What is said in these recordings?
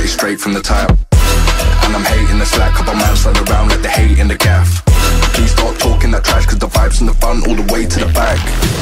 it's straight from the top. And I'm hating the slack, couple miles slide around like the hate in the gaff. Please stop talking that trash, cause the vibe's in the front all the way to the back.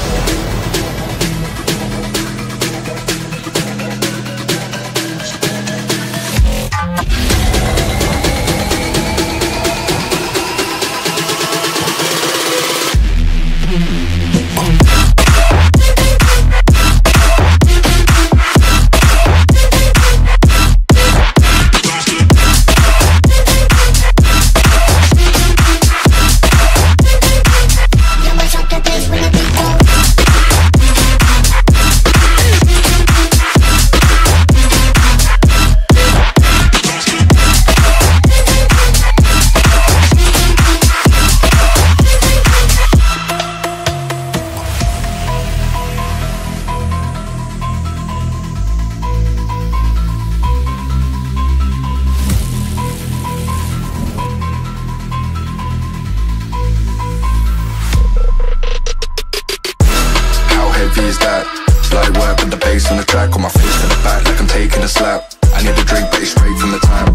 Is that light work with the bass on the track, on my face to the back like I'm taking a slap. I need a drink but it's straight from the tap.